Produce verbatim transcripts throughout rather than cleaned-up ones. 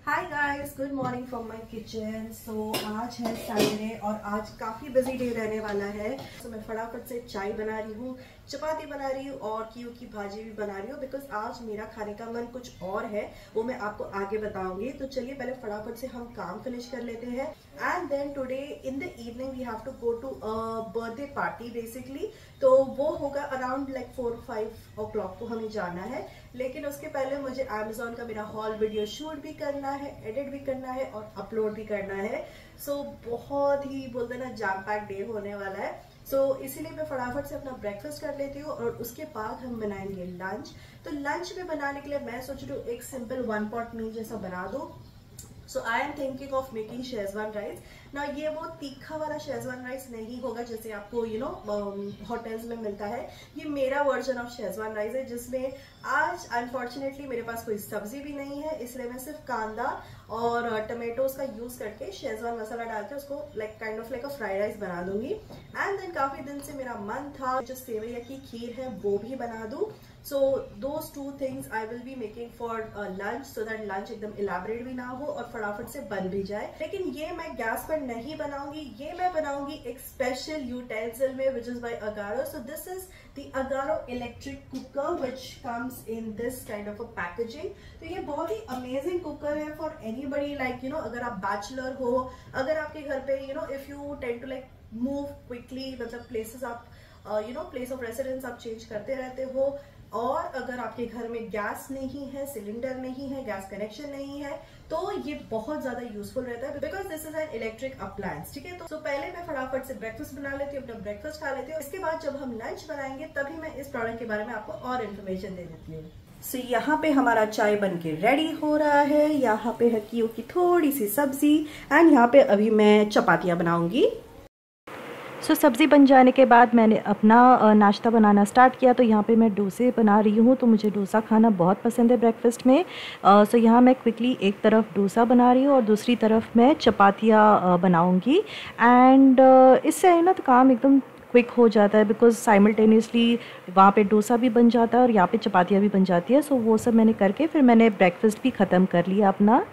Hi guys, good morning from my kitchen. So आज है Saturday और आज काफ़ी बिजी डे रहने वाला है। तो so, मैं फटाफट से चाय बना रही हूँ, चपाती बना रही हूँ और कीव की भाजी भी बना रही हूँ बिकॉज आज मेरा खाने का मन कुछ और है, वो मैं आपको आगे बताऊंगी। तो चलिए पहले फटाफट से हम काम फिनिश कर लेते हैं। And then today in the evening we have to go to birthday party basically. तो वो होगा around like four five o'clock को हमें जाना है, लेकिन उसके पहले मुझे अमेजोन का मेरा हॉल वीडियो शूट भी करना है, एडिट भी करना है और अपलोड भी करना है। सो so, बहुत ही बोलते ना जैम पैक डे होने वाला है। सो so, इसीलिए मैं फटाफट से अपना ब्रेकफास्ट कर लेती हूँ और उसके बाद हम बनाएंगे लंच। तो लंच में बनाने के लिए मैं सोच रही हूँ एक सिंपल वन पॉट मील जैसा बना दूँ। So I am thinking of making schezwan rice ना। ये वो तीखा वाला शेजवान राइस नहीं होगा जैसे आपको यू नो होटल्स में मिलता है। ये मेरा वर्जन ऑफ शेजवान राइस है जिसमें आज अनफॉर्चुनेटली मेरे पास कोई सब्जी भी नहीं है, इसलिए मैं सिर्फ कांदा और टमेटोज का यूज करके शेजवान मसाला डाल के उसको like kind of like a fried rice बना दूंगी। एंड देन काफी दिन से मेरा मन था जो सेवैया की खीर है वो भी बना दूं। So those two things I will be making for lunch so that lunch एकदम इलाबरेट भी ना हो और फटाफट से बन भी जाए। लेकिन ये मैं गैस पर नहीं बनाऊंगी, ये मैं बनाऊंगी एक स्पेशल यूटेंसिल में which is by Agaro. So this is the Agaro electric cooker which comes in this kind of a packaging. तो ये बहुत ही अमेजिंग कुकर है for anybody like you know अगर आप बैचलर हो, अगर आपके घर पे you know if you tend to like move quickly, मतलब प्लेसेस आप you know place of residence आप चेंज करते रहते हो, और अगर आपके घर में गैस नहीं है, सिलेंडर नहीं है, गैस कनेक्शन नहीं है, तो ये बहुत ज्यादा यूजफुल रहता है because this is an electric appliance. ठीक है, तो so, पहले मैं फटाफट से ब्रेकफास्ट बना लेती हूँ, अपना ब्रेकफास्ट खा लेती हूँ। इसके बाद जब हम लंच बनाएंगे तभी मैं इस प्रोडक्ट के बारे में आपको और इन्फॉर्मेशन दे देती हूँ। सो so, यहाँ पे हमारा चाय बन के रेडी हो रहा है। यहाँ पे है कीव की थोड़ी सी सब्जी एंड यहाँ पे अभी मैं चपातियाँ बनाऊंगी। सो so, सब्ज़ी बन जाने के बाद मैंने अपना नाश्ता बनाना स्टार्ट किया। तो यहाँ पे मैं डोसे बना रही हूँ, तो मुझे डोसा खाना बहुत पसंद है ब्रेकफास्ट में। सो so, यहाँ मैं क्विकली एक तरफ डोसा बना रही हूँ और दूसरी तरफ मैं चपातियाँ बनाऊँगी। एंड इससे ना तो काम एकदम क्विक हो जाता है बिकॉज साइमल्टेनियसली वहाँ पे डोसा भी बन जाता है और यहाँ पे चपातियाँ भी बन जाती है। सो so, वो सब मैंने करके फिर मैंने ब्रेकफास्ट भी ख़त्म कर लिया अपना।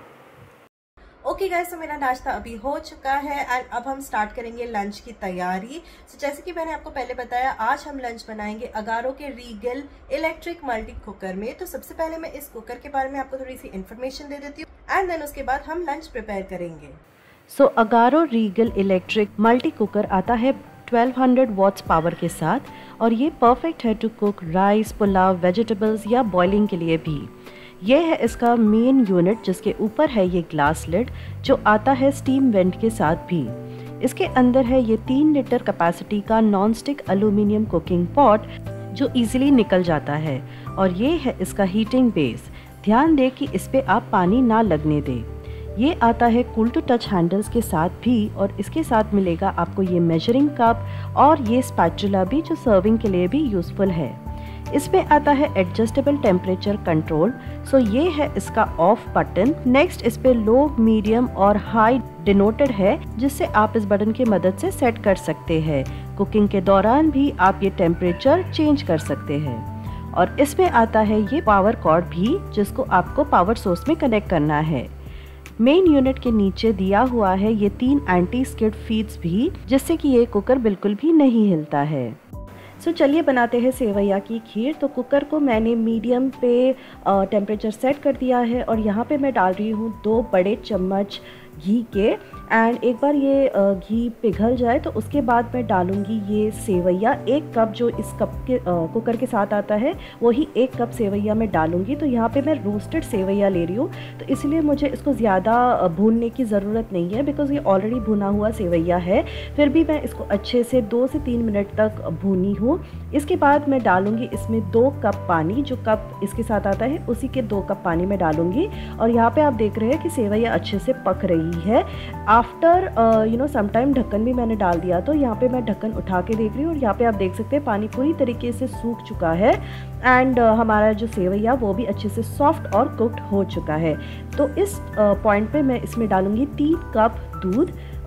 ओके गाइस, तो मेरा नाश्ता अभी हो चुका है एंड अब हम स्टार्ट करेंगे लंच की तैयारी। सो so, जैसे कि मैंने आपको पहले बताया, आज हम लंच बनाएंगे अगारो के रीगल इलेक्ट्रिक मल्टी कुकर में। तो सबसे पहले मैं इस कुकर के बारे में आपको थोड़ी सी इन्फॉर्मेशन दे देती हूँ एंड देन उसके बाद हम लंच प्रिपेयर करेंगे। So so, Agaro Regal electric multi cooker आता है ट्वेल्व हंड्रेड वॉट्स पावर के साथ और ये परफेक्ट है to cook rice, pulao, vegetables या बॉइलिंग के लिए भी। ये है इसका मेन यूनिट जिसके ऊपर है ये ग्लास लिड जो आता है स्टीम वेंट के साथ भी। इसके अंदर है ये तीन लीटर कैपेसिटी का non stick aluminium cooking pot जो इजीली निकल जाता है और ये है इसका हीटिंग बेस। ध्यान दें कि इस पे आप पानी ना लगने दें। ये आता है कूल टू टच हैंडल्स के साथ भी और इसके साथ मिलेगा आपको ये मेजरिंग कप और ये स्पैचुला भी जो सर्विंग के लिए भी यूज़फुल है। इसमें आता है एडजस्टेबल टेम्परेचर कंट्रोल। सो ये है इसका ऑफ बटन। नेक्स्ट इस पे लो, मीडियम और हाई डिनोटेड है जिससे आप इस बटन की मदद से सेट कर सकते हैं। कुकिंग के दौरान भी आप ये टेम्परेचर चेंज कर सकते हैं। और इसमें आता है ये पावर कॉर्ड भी जिसको आपको पावर सोर्स में कनेक्ट करना है। मेन यूनिट के नीचे दिया हुआ है ये तीन एंटी स्किड फीड्स भी जिससे कि ये कुकर बिल्कुल भी नहीं हिलता है। सो so, चलिए बनाते हैं सेवैया की खीर। तो कुकर को मैंने मीडियम पे टेम्परेचर सेट कर दिया है और यहाँ पे मैं डाल रही हूँ दो बड़े चम्मच घी के। एंड एक बार ये घी पिघल जाए तो उसके बाद मैं डालूँगी ये सेवैया। एक कप जो इस कप के कुकर के साथ आता है वही एक कप सेवैया मैं डालूँगी। तो यहाँ पे मैं रोस्टेड सेवैया ले रही हूँ तो इसलिए मुझे इसको ज़्यादा भूनने की ज़रूरत नहीं है बिकॉज़ ये ऑलरेडी भुना हुआ सेवैया है। फिर भी मैं इसको अच्छे से दो से तीन मिनट तक भूनी हूँ। इसके बाद मैं डालूँगी इसमें दो कप पानी, जो कप इसके साथ आता है उसी के दो कप पानी मैं डालूँगी। और यहाँ पर आप देख रहे हैं कि सेवैया अच्छे से पक रही है। आफ्टर यू नो समटाइम ढक्कन भी मैंने डाल दिया। तो यहाँ पे मैं ढक्कन उठा के देख रही हूँ और यहाँ पे आप देख सकते हैं पानी पूरी तरीके से सूख चुका है एंड uh, हमारा जो सेवैया वो भी अच्छे से सॉफ्ट और कुक्ड हो चुका है। तो इस पॉइंट uh, पे मैं इसमें डालूँगी तीन कप दूध।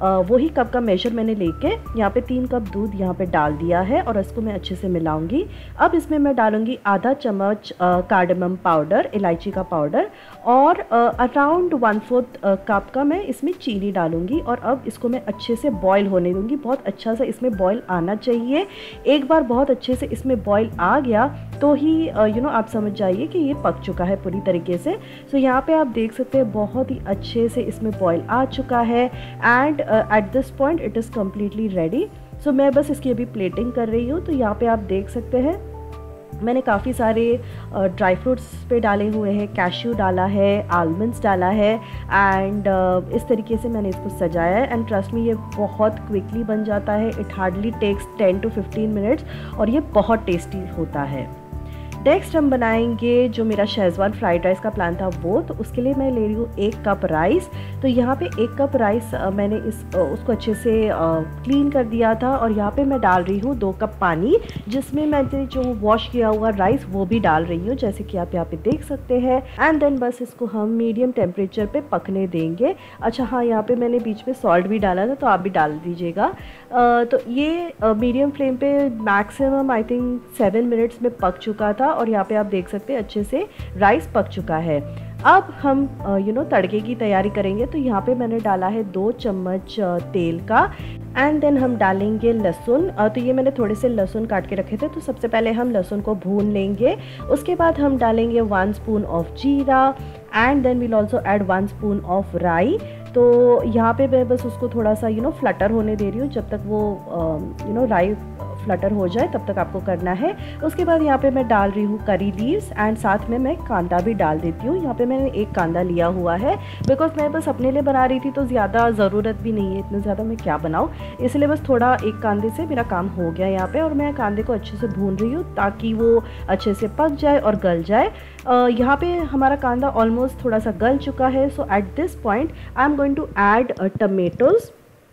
वही कप का मेजर मैंने लेके यहाँ पे तीन कप दूध यहाँ पे डाल दिया है और इसको मैं अच्छे से मिलाऊंगी। अब इसमें मैं डालूंगी आधा चम्मच कार्डमम पाउडर, इलायची का पाउडर, और अराउंड वन फोर्थ कप का मैं इसमें चीनी डालूंगी और अब इसको मैं अच्छे से बॉईल होने दूंगी। बहुत अच्छा सा इसमें बॉईल आना चाहिए। एक बार बहुत अच्छे से इसमें बॉईल आ गया तो ही यू नो आप समझ जाइए कि ये पक चुका है पूरी तरीके से। सो so, यहाँ पे आप देख सकते हैं बहुत ही अच्छे से इसमें बॉईल आ चुका है and at this point it is completely ready. So मैं बस इसकी अभी प्लेटिंग कर रही हूँ। तो यहाँ पे आप देख सकते हैं मैंने काफ़ी सारे ड्राई फ्रूट्स पे डाले हुए हैं, कैश्यू डाला है, आलमंड्स डाला है एंड uh, इस तरीके से मैंने इसको सजाया है। एंड ट्रस्ट मी ये बहुत क्विकली बन जाता है। It hardly takes ten to fifteen minutes और ये बहुत टेस्टी होता है। नेक्स्ट हम बनाएंगे जो मेरा शेज़वान फ्राइड राइस का प्लान था वो, तो उसके लिए मैं ले रही हूँ एक कप राइस। तो यहाँ पे एक कप राइस मैंने इस उसको अच्छे से क्लीन कर दिया था और यहाँ पे मैं डाल रही हूँ दो कप पानी, जिसमें मैंने जो वॉश किया हुआ राइस वो भी डाल रही हूँ, जैसे कि आप यहाँ पे देख सकते हैं। एंड देन बस इसको हम मीडियम टेम्परेचर पे पकने देंगे। अच्छा हाँ, यहाँ पे मैंने बीच में सॉल्ट भी डाला था तो आप भी डाल दीजिएगा। तो ये मीडियम फ्लेम पे maximum I think seven minutes में पक चुका था और यहाँ पे आप देख सकते हैं अच्छे से राइस पक चुका है। अब हम यू नो तड़के की तैयारी करेंगे। तो यहाँ पे मैंने डाला है दो चम्मच तेल का एंड देन हम डालेंगे लहसुन। तो ये मैंने थोड़े से लहसुन काट के रखे थे, तो सबसे पहले हम लहसुन को भून लेंगे। उसके बाद हम डालेंगे one spoon of jeera and then we'll also add one spoon of rai. तो यहाँ पे मैं बस उसको थोड़ा सा यू नो फ्लटर होने दे रही हूँ। जब तक वो यू नो राई फ्लटर हो जाए तब तक आपको करना है। उसके बाद यहाँ पे मैं डाल रही हूँ करी लीव्स एंड साथ में मैं कांदा भी डाल देती हूँ। यहाँ पे मैंने एक कांदा लिया हुआ है बिकॉज मैं बस अपने लिए बना रही थी तो ज़्यादा ज़रूरत भी नहीं है, इतने ज़्यादा मैं क्या बनाऊँ, इसलिए बस थोड़ा एक कांदे से मेरा काम हो गया यहाँ पे। और मैं कांदे को अच्छे से भून रही हूँ ताकि वो अच्छे से पक जाए और गल जाए। यहाँ पे हमारा कांदा ऑलमोस्ट थोड़ा सा गल चुका है। So at this point I am going to add tomatoes.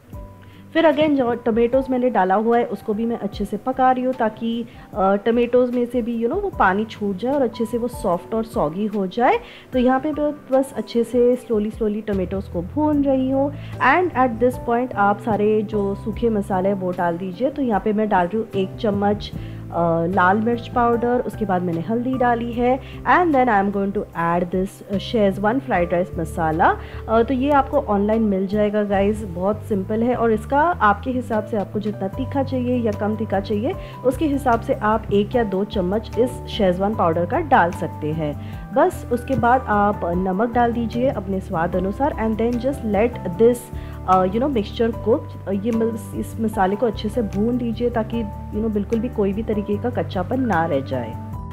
फिर अगेन जो टमेटोज़ मैंने डाला हुआ है उसको भी मैं अच्छे से पका रही हूँ ताकि टमेटोज़ में से भी यू नो वो पानी छूट जाए और अच्छे से वो सॉफ्ट और सॉगी हो जाए। तो यहाँ पे बस अच्छे से स्लोली स्लोली टमेटोज़ को भून रही हूँ एंड एट दिस पॉइंट आप सारे जो सूखे मसाले वो डाल दीजिए। तो यहाँ पे मैं डाल रही हूँ एक चम्मच Uh, लाल मिर्च पाउडर, उसके बाद मैंने हल्दी डाली है and then I am going to add this schezwan fried rice masala. uh, तो ये आपको ऑनलाइन मिल जाएगा गाइस, बहुत सिंपल है और इसका आपके हिसाब से आपको जितना तीखा चाहिए या कम तीखा चाहिए उसके हिसाब से आप एक या दो चम्मच इस शेज़वान पाउडर का डाल सकते हैं। बस उसके बाद आप नमक डाल दीजिए अपने स्वाद अनुसार and then just let this you know mixture cook. ये इस मसाले को अच्छे से भून दीजिए ताकि यू नो बिल्कुल भी कोई भी तरीके का कच्चापन ना रह जाए।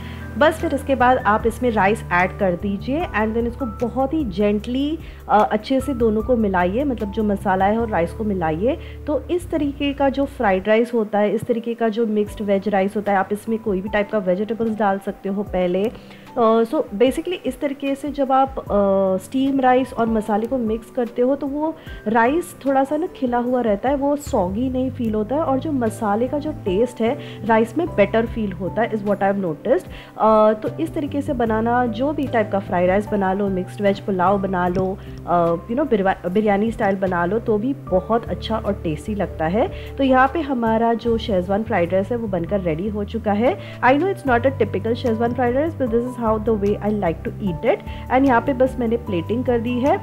बस फिर इसके बाद आप इसमें राइस ऐड कर दीजिए एंड देन इसको बहुत ही जेंटली अच्छे से दोनों को मिलाइए, मतलब जो मसाला है और राइस को मिलाइए। तो इस तरीके का जो फ्राइड राइस होता है, इस तरीके का जो मिक्स्ड वेज राइस होता है, आप इसमें कोई भी टाइप का वेजिटेबल्स डाल सकते हो पहले। सो uh, बेसिकली so इस तरीके से जब आप स्टीम uh, राइस और मसाले को मिक्स करते हो तो वो राइस थोड़ा सा ना खिला हुआ रहता है, वो सॉगी नहीं फील होता है और जो मसाले का जो टेस्ट है राइस में बेटर फील होता है, is what I have noticed. तो इस तरीके से बनाना, जो भी टाइप का फ्राइड राइस बना लो, मिक्स्ड वेज पुलाव बना लो, यू नो बिरयानी स्टाइल बना लो तो भी बहुत अच्छा और टेस्टी लगता है। तो यहाँ पे हमारा जो शेज़वान फ्राइड राइस है वो बनकर रेडी हो चुका है। I know it's not a typical Schezwan fried rice but this is how the way I like to eat it. And यहाँ पे बस मैंने प्लेटिंग कर दी है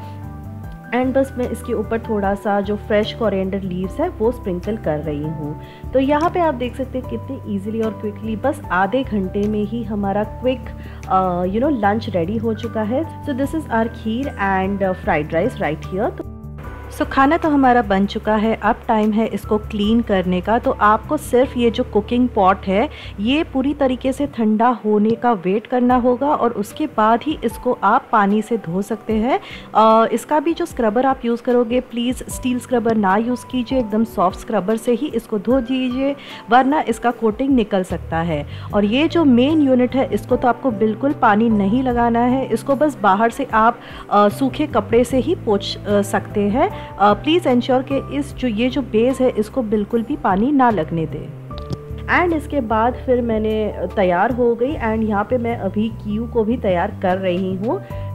एंड बस मैं इसके ऊपर थोड़ा सा जो फ्रेश कोरिएंडर लीव्स है वो स्प्रिंकल कर रही हूँ। तो यहाँ पे आप देख सकते हैं कितनी इजीली और क्विकली बस आधे घंटे में ही हमारा quick you know lunch ready हो चुका है। So this is our kheer and fried rice right here. So so, खाना तो हमारा बन चुका है, अब टाइम है इसको क्लीन करने का। तो आपको सिर्फ ये जो कुकिंग पॉट है ये पूरी तरीके से ठंडा होने का वेट करना होगा और उसके बाद ही इसको आप पानी से धो सकते हैं। आ, इसका भी जो स्क्रबर आप यूज़ करोगे प्लीज़ स्टील स्क्रबर ना यूज़ कीजिए, एकदम सॉफ्ट स्क्रबर से ही इसको धो दीजिए वरना इसका कोटिंग निकल सकता है। और ये जो मेन यूनिट है इसको तो आपको बिल्कुल पानी नहीं लगाना है, इसको बस बाहर से आप आ, सूखे कपड़े से ही पोंछ सकते हैं। प्लीज़ एंश्योर कि इस जो ये जो बेस है इसको बिल्कुल भी पानी ना लगने दें। एंड इसके बाद फिर मैंने तैयार हो गई एंड यहाँ पे मैं अभी कीयू को भी तैयार कर रही हूँ।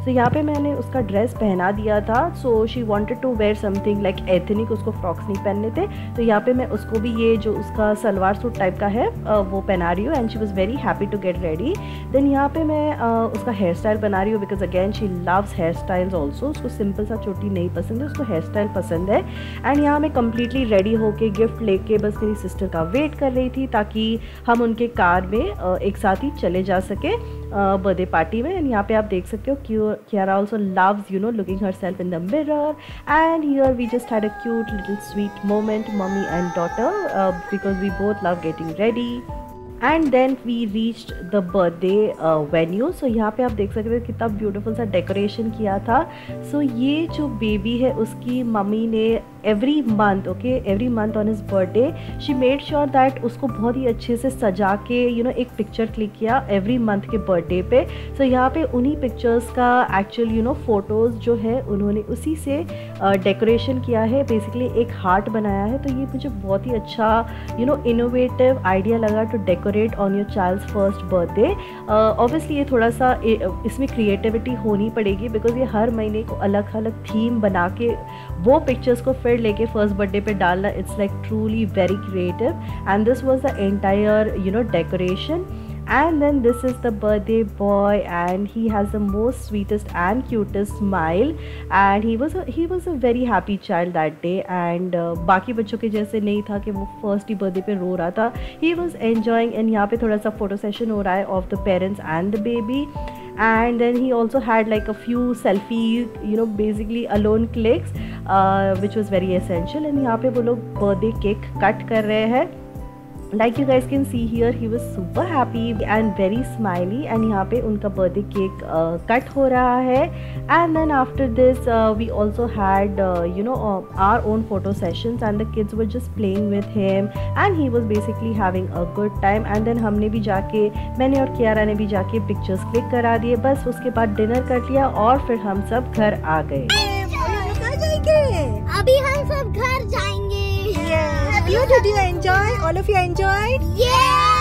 सो यहाँ पे मैंने उसका ड्रेस पहना दिया था। So she wanted to wear something like ethnic, उसको फ्रॉक्स नहीं पहनने थे, तो यहाँ पे मैं उसको भी ये जो उसका सलवार सूट टाइप का है वो पहना रही हूँ and she was very happy to get ready. Then यहाँ पे मैं उसका हेयर स्टाइल बना रही हूँ because again she loves hair styles also. उसको सिंपल सा चोटी नहीं पसंद है, उसको हेयर स्टाइल पसंद है। एंड यहाँ मैं कम्प्लीटली रेडी होके गिफ्ट लेके बस मेरी सिस्टर का वेट कर रही थी ताकि हम उनके कार में एक साथ ही चले जा सके बर्थडे पार्टी में। एंड यहाँ पे आप देख सकते हो Kiara also loves you know looking her self in the mirror and here we just had a cute little sweet moment mummy and daughter because we both love getting ready. And then we reached the birthday venue. So यहाँ पे आप देख सकते हो कितना beautiful सा decoration किया था। सो so, ये जो बेबी है उसकी मम्मी ने every month okay every month on his birthday she made sure that उसको बहुत ही अच्छे से सजा के यू you नो know, एक पिक्चर क्लिक किया एवरी मंथ के बर्थडे पे। सो so, यहाँ पे उन्हीं पिक्चर्स का एक्चुअल यू नो फोटोज़ जो है उन्होंने उसी से डेकोरेशन uh, किया है, बेसिकली एक हार्ट बनाया है। तो ये मुझे बहुत ही अच्छा यू नो इनोवेटिव आइडिया लगा to decorate on your child's first birthday. Obviously ये थोड़ा सा इसमें क्रिएटिविटी होनी पड़ेगी बिकॉज ये हर महीने को अलग अलग थीम बना के वो पिक्चर्स को फिर लेके फर्स्ट बर्थडे पे डालना, it's like truly very creative and this was the entire you know decoration. And then this is the birthday boy and he has the most sweetest and cutest smile and he was a, he was a very happy child that day and uh, बाकी बच्चों के जैसे नहीं था कि वो first ही birthday पे रो रहा था। he was enjoying and यहाँ पे थोड़ा सा फोटो सेशन हो रहा है of the parents and the baby and then he also had like a few selfies you know basically alone clicks uh, which was very essential and यहाँ पे वो लोग birthday cake cut कर रहे हैं। Like you guys can see here, he was super happy and very smiley and यहाँ पे उनका birthday cake uh, cut हो रहा है। And then after this uh, we also had uh, you know uh, our own photo sessions and the kids were just playing with him and he was basically having a good time। And then हमने भी जाके मैंने और कियारा ने भी जाके pictures click करा दिए, बस उसके बाद dinner कर लिया और फिर हम सब घर आ गए। अभी हम सब घर जाएंगे। Yes. You did you enjoy? All of you enjoyed? Yeah.